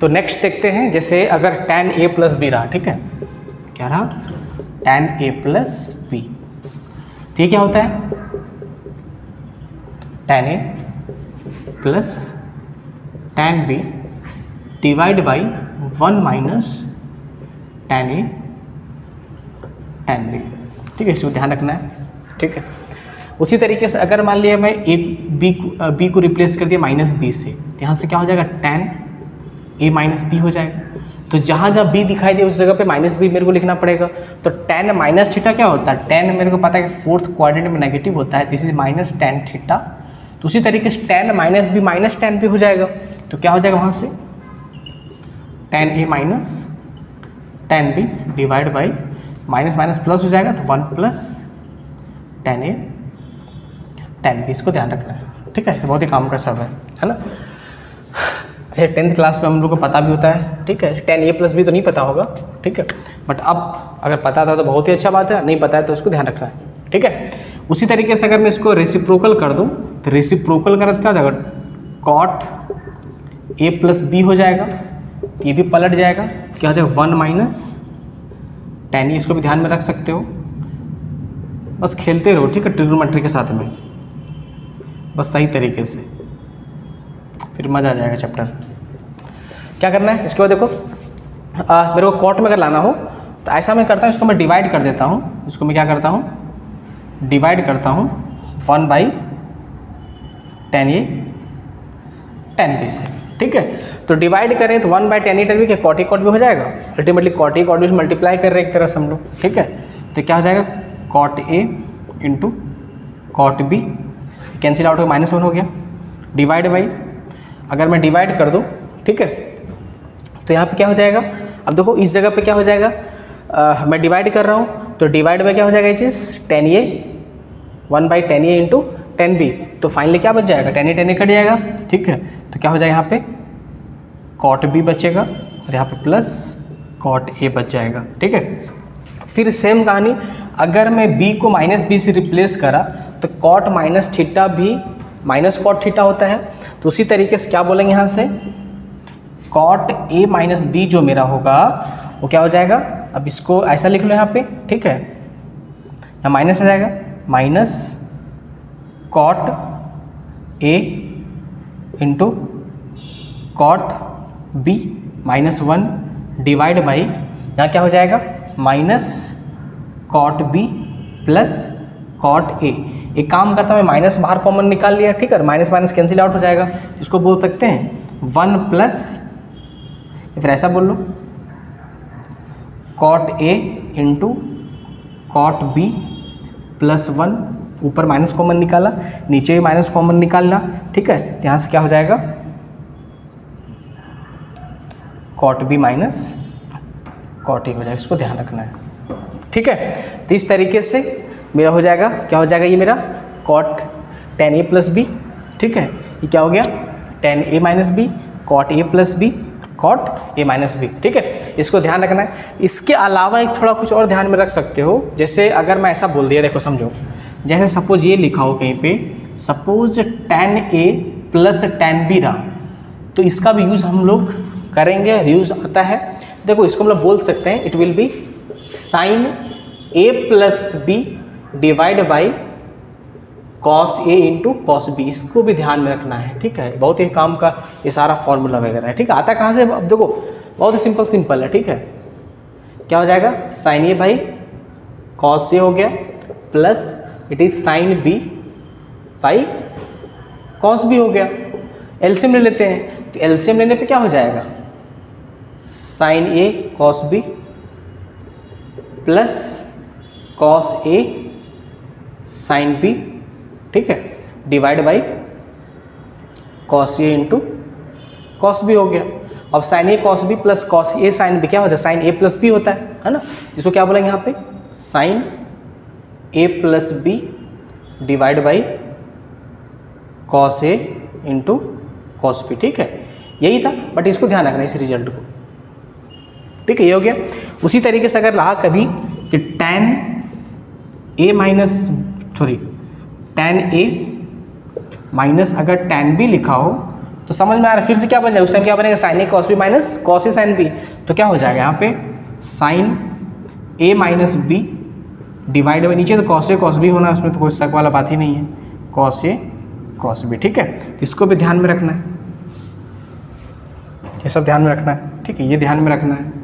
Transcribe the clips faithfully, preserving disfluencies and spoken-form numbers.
तो नेक्स्ट देखते हैं, जैसे अगर tan a प्लस बी रहा, ठीक है, क्या रहा, tan a प्लस बी, तो ये क्या होता है, tan a plus tan b divide by one minus tan a tan b, ठीक है, इसको ध्यान रखना है, ठीक है। उसी तरीके से अगर मान लिया मैं ए बी बी को रिप्लेस कर दिया माइनस बी से, तो यहाँ से क्या हो जाएगा, tan a माइनस बी हो जाएगा। तो जहाँ जहाँ b दिखाई दे उस जगह पे माइनस बी मेरे को लिखना पड़ेगा। तो tan माइनस थीटा क्या होता है, tan मेरे को पता है कि फोर्थ क्वाड्रेंट में नेगेटिव होता है, this is minus tan theta. तो उसी तरीके से tan minus B minus tan B हो जाएगा। तो क्या हो जाएगा वहाँ से, tan a minus tan b divide by minus minus plus हो जाएगा, तो one plus tan a tan b, इसको ध्यान रखना है, ठीक है। बहुत ही काम का सब है है ना। ये टेंथ क्लास में हम लोग को पता भी होता है, ठीक है। tan a प्लस बी तो नहीं पता होगा, ठीक है, बट अब अगर पता था तो बहुत ही अच्छा बात है, नहीं पता है तो उसको ध्यान रखना है, ठीक है। उसी तरीके से अगर मैं इसको रेसिप्रोकल कर दूं तो रेसिप्रोकल कर क्या हो जाएगा, cot a प्लस बी हो जाएगा, ये भी पलट जाएगा, क्या हो जाएगा, वन माइनस tan a, इसको भी ध्यान में रख सकते हो। बस खेलते रहो, ठीक है, ट्रिग्नोमेट्री के साथ में, बस सही तरीके से, फिर मज़ा आ जाएगा चैप्टर। क्या करना है, इसके बाद देखो, आ, मेरे को कॉट में अगर लाना हो तो ऐसा मैं करता हूँ, इसको मैं डिवाइड कर देता हूँ, इसको मैं क्या करता हूँ, डिवाइड करता हूँ one by tan A tan B से, ठीक है। तो डिवाइड करें तो one by tan A tan B, क्या कॉट ए कॉट बी हो जाएगा, ultimately cot A cot B से मल्टीप्लाई कर रहे हैं एक तरह से हम लोग, ठीक है। तो क्या हो जाएगा, cot A into cot B, cancel out हो, माइनस वन हो गया, डिवाइड बाई, अगर मैं डिवाइड कर दूं, ठीक है, तो यहाँ पे क्या हो जाएगा, अब देखो इस जगह पे क्या हो जाएगा, आ, मैं डिवाइड कर रहा हूँ तो डिवाइड बाई क्या हो जाएगा, ये चीज़ tan A, one by tan A into tan B, तो फाइनली क्या बच जाएगा, टेन ए टेन ए कट जाएगा, ठीक है। तो क्या हो जाएगा यहाँ पे, कॉट बी बचेगा और यहाँ पे प्लस कॉट ए बच जाएगा, ठीक है। फिर सेम कहानी, अगर मैं b को माइनस बी से रिप्लेस करा तो कॉट माइनस थीटा भी माइनस कॉट थीटा होता है। तो उसी तरीके से क्या बोलेंगे यहाँ से, कॉट a माइनस बी जो मेरा होगा वो क्या हो जाएगा, अब इसको ऐसा लिख लो यहाँ पे, ठीक है, यहाँ माइनस आ जाएगा, minus cot a into cot b minus one divide by, यहाँ क्या हो जाएगा, minus cot B plus cot A. एक काम करता हूँ, मैं माइनस बाहर कॉमन निकाल लिया, ठीक है, माइनस माइनस कैंसिल आउट हो जाएगा, इसको बोल सकते हैं वन प्लस, फिर ऐसा बोल लो, cot A into cot B plus one, ऊपर माइनस कॉमन निकाला, नीचे भी माइनस कॉमन निकालना, ठीक है। यहाँ से क्या हो जाएगा, cot B minus cot A हो जाएगा, इसको ध्यान रखना है, ठीक है। तो इस तरीके से मेरा हो जाएगा, क्या हो जाएगा, ये मेरा cot tan A plus B, ठीक है, ये क्या हो गया, tan A minus B, cot A plus B, cot A minus B, ठीक है, इसको ध्यान रखना है। इसके अलावा एक थोड़ा कुछ और ध्यान में रख सकते हो, जैसे अगर मैं ऐसा बोल दिया, देखो समझो, जैसे सपोज ये लिखा हो कहीं पे, suppose tan A plus tan B रहा, तो इसका भी यूज़ हम लोग करेंगे, यूज़ आता है। देखो इसको हम लोग बोल सकते हैं, it will be sine A plus B divide by cos A into cos B, इसको भी ध्यान में रखना है, ठीक है। बहुत ही काम का ये सारा फॉर्मूला वगैरह है, ठीक है। आता कहाँ से, अब देखो बहुत ही सिंपल सिंपल है, ठीक है। क्या हो जाएगा, sine A by cos A हो गया, plus it is sine B by cos B हो गया। एलसीएम ले लेते हैं, तो एलसीएम लेने पे क्या हो जाएगा, sine A cos B plus cos A sine B, ठीक है, divide by cos A into cos B हो गया। अब sine A cos B plus cos A sine B क्या हो जाए, साइन ए प्लस बी होता है है ना। इसको क्या बोलेंगे यहाँ पे, sine A plus B divide by cos A into cos B, ठीक है, यही था। बट इसको ध्यान रखना इस रिजल्ट को, ठीक है, ये हो गया। उसी तरीके से अगर रहा कभी कि tan a minus sorry tan a minus अगर tan b लिखा हो, तो तो समझ में आ रहा है, फिर से क्या बन जाएगा, उस टाइम क्या बनेगा, sine A cos B minus cos A sine B. तो क्या हो जाएगा यहाँ पे sine A minus B divide by, नीचे तो कॉस ए कॉस बी होना है, उसमें तो कोई शक वाला बात ही नहीं है, कॉस ए कॉस बी। ठीक है, तो इसको भी ध्यान में रखना है, ये सब ध्यान में रखना है। ठीक है, ये ध्यान में रखना है।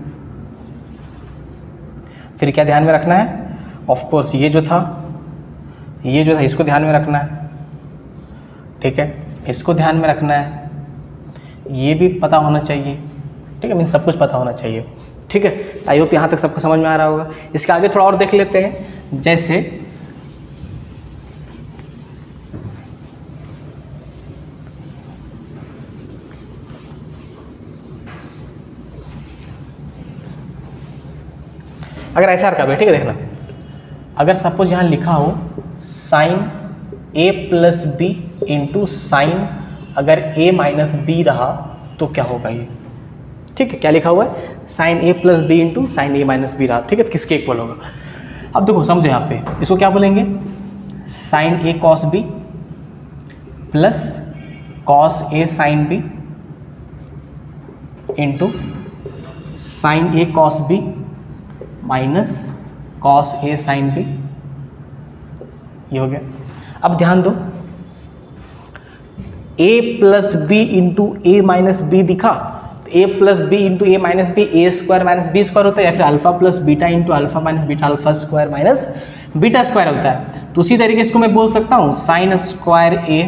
फिर क्या ध्यान में रखना है, ऑफ कोर्स ये जो था ये जो था इसको ध्यान में रखना है। ठीक है, इसको ध्यान में रखना है, ये भी पता होना चाहिए। ठीक है, मीन सब कुछ पता होना चाहिए। ठीक है, आई होप यहाँ तक सबको समझ में आ रहा होगा। इसके आगे थोड़ा और देख लेते हैं, जैसे अगर ऐसा रखा, ठीक है देखना, अगर सपोज यहाँ लिखा हो sine A plus B into sine अगर ए माइनस बी रहा तो क्या होगा ये। ठीक है, क्या लिखा हुआ है, sine A plus B into sine A minus B रहा। ठीक है, तो किसके इक्वल होगा। अब देखो समझो यहाँ पे इसको क्या बोलेंगे, sine A cos B plus cos A sine B into sine A cos B minus cos A sine B, ये हो गया। अब ध्यान दो, a plus B into A minus B दिखा, तो a plus B into A minus B A square minus B square होता है, या फिर alpha plus beta into alpha minus beta alpha square minus beta square होता है। तो उसी तरीके से इसको मैं बोल सकता हूँ sine square A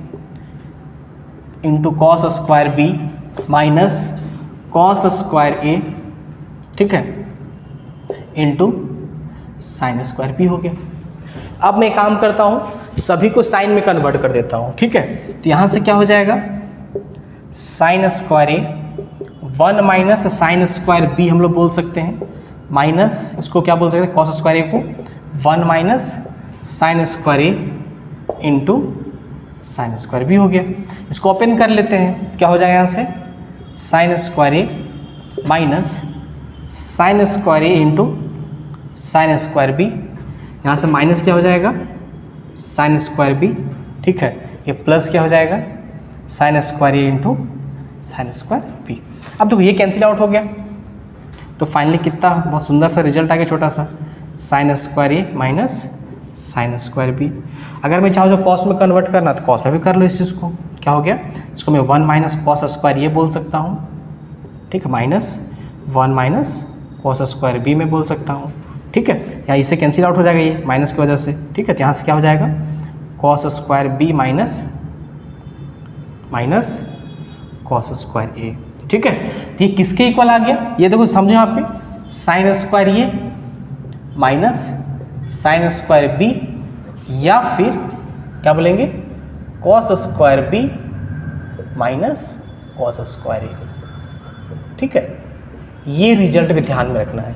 into cos square B minus cos square A, ठीक है, इंटू साइन स्क्वायर बी हो गया। अब मैं काम करता हूँ, सभी को साइन में कन्वर्ट कर देता हूँ। ठीक है, तो यहाँ से क्या हो जाएगा, sine square A one minus sine square B हम लोग बोल सकते हैं, माइनस इसको क्या बोल सकते हैं, कॉस स्क्वायर ए को one minus sine square A into sine square B हो गया। इसको ओपन कर लेते हैं, क्या हो जाएगा यहाँ से, sine square A minus sine square A into sine square B, यहाँ से माइनस क्या हो जाएगा, साइन स्क्वायर बी। ठीक है, ये प्लस क्या हो जाएगा, sine square A into sine square B. अब देखो ये कैंसिल आउट हो गया, तो फाइनली कितना बहुत सुंदर सा रिजल्ट आ गया, छोटा सा, sine square A minus sine square B. अगर मैं चाहूँ जो कॉस में कन्वर्ट करना तो कॉस में भी कर लो इस चीज़ को, क्या हो गया, इसको मैं वन माइनस कॉस स्क्वायर ये बोल सकता हूँ। ठीक है, minus one minus cos square B में बोल सकता हूँ। ठीक है, यहाँ इससे कैंसिल आउट हो जाएगा ये माइनस की वजह से। ठीक है, तो यहाँ से क्या हो जाएगा, cos square B minus minus cos square A. ठीक है, तो ये किसके इक्वल आ गया, ये देखो समझो यहाँ पे, sine square A minus sine square B, या फिर क्या बोलेंगे, cos square B minus cos square A. ठीक है, ये रिजल्ट भी ध्यान में रखना है।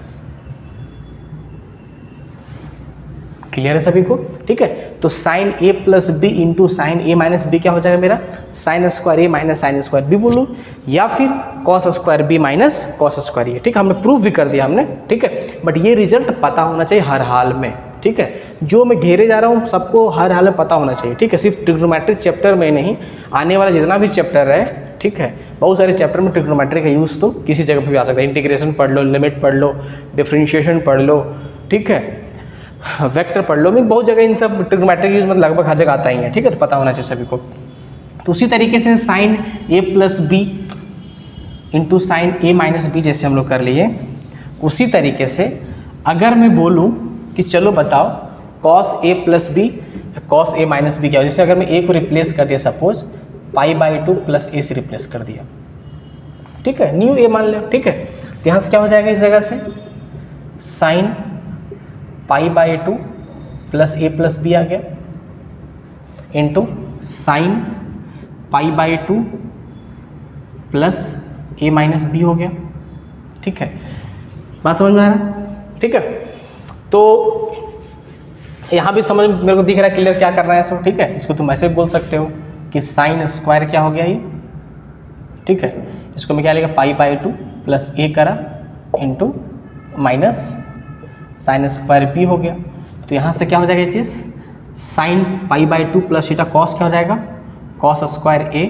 क्लियर है सभी को। ठीक है, तो sine A plus B into sine A minus B क्या हो जाएगा मेरा, sine square A minus sine square B बोलूँ, या फिर cos square B minus cos square A. ठीक है, हमने प्रूफ भी कर दिया हमने। ठीक है, बट ये रिजल्ट पता होना चाहिए हर हाल में। ठीक है, जो मैं घेरे जा रहा हूँ सबको हर हाल में पता होना चाहिए। ठीक है, सिर्फ ट्रिग्नोमेट्री चैप्टर में नहीं, आने वाला जितना भी चैप्टर है, ठीक है, बहुत सारे चैप्टर में ट्रिग्नोमेट्री का यूज़ तो किसी जगह पर भी आ सकता है। इंटीग्रेशन पढ़ लो, लिमिट पढ़ लो, डिफरेंशिएशन पढ़ लो, ठीक है, वेक्टर पढ़ लो, मैं बहुत जगह इन सब ट्रिग्नोमेट्री का यूज़ मतलब लगभग हर जगह आता ही है। ठीक है, तो पता होना चाहिए सभी को। तो उसी तरीके से sine A plus B into sine A minus B जैसे हम लोग कर लिए, उसी तरीके से अगर मैं बोलूँ कि चलो बताओ cos A plus B cos A minus B क्या हो, जैसे अगर मैं ए को रिप्लेस कर दिया, suppose pi by two plus A से रिप्लेस कर दिया। ठीक है, न्यू ए मान लो। ठीक है, तो यहाँ से क्या हो जाएगा, इस जगह से sine pi by two plus A plus B आ गया into sine pi by two plus A minus B हो गया। ठीक है, बात समझ में आ रहा है। ठीक है, तो यहाँ भी समझ मेरे को दिख रहा है क्लियर क्या करना है सो। ठीक है, इसको तुम ऐसे भी बोल सकते हो कि साइन स्क्वायर क्या हो गया ये। ठीक है, इसको मैं क्या लेगा, pi by two plus A करा into minus sine square B हो गया। तो यहाँ से क्या हो जाएगा ये चीज़, sine pi by two plus theta cos क्या हो जाएगा, cos square A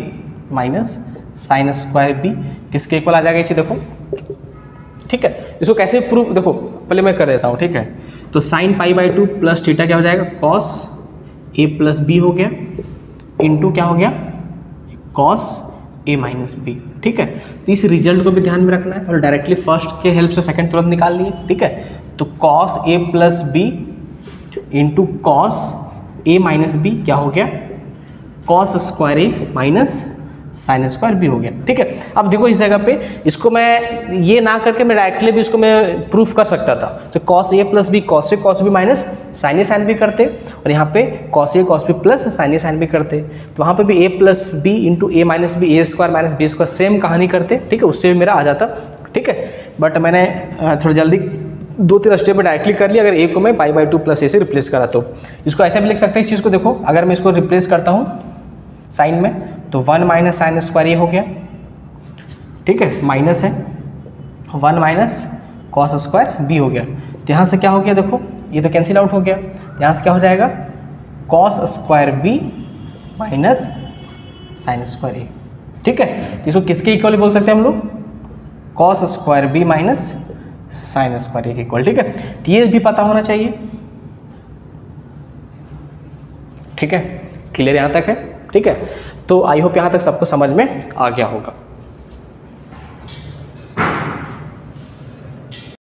minus sine square B किसके इक्वल आ जाएगा इसे देखो, ठीक है। इसको कैसे प्रूव, देखो पहले मैं कर देता हूँ, ठीक है। तो sine pi by two plus theta क्या हो जाएगा, कॉस ए प्लस बी हो गया, इंटू क्या हो गया, कॉस ए माइनस बी, ठीक है। तो इस रिजल्ट को भी ध्यान में रखना है और डायरेक्टली फर्स्ट के हेल्प से सेकंड तुरंत निकाल लिए, ठीक है। तो cos A plus B into cos A minus B क्या हो गया, cos square A minus sine square B हो गया, ठीक है। अब देखो इस जगह पे इसको मैं ये ना करके मैं डायरेक्टली भी इसको मैं प्रूफ कर सकता था। तो cos A plus B cos A cos B minus sine A sine B करते, और यहाँ पे cos A cos B plus sine A sine B करते। तो वहाँ पे भी A plus B into A minus B A square minus B square same कहानी करते, ठीक है, उससे भी मेरा आ जाता, ठीक है। बट मैंने थोड़ी जल्दी दो तीन स्टेप में डायरेक्टली कर लिया। अगर ए को मैं pi by two plus A से रिप्लेस करा तो इसको ऐसा भी लिख सकते हैं। इस चीज़ को देखो, अगर मैं इसको रिप्लेस करता हूँ साइन में तो वन माइनस साइन स्क्वायर ये हो गया, ठीक है, माइनस है one minus cos square B हो गया। तो यहाँ से क्या हो गया, देखो ये तो कैंसिल आउट हो गया। यहाँ से क्या हो जाएगा, cos square B minus sine square A, ठीक है। इसको किसके इक्वल बोल सकते हैं हम लोग, cos square B minus sine square A के इक्वल, ठीक है। तो ये भी पता होना चाहिए, ठीक है। क्लियर यहाँ तक है, ठीक है। तो आई होप यहाँ तक सबको समझ में आ गया होगा।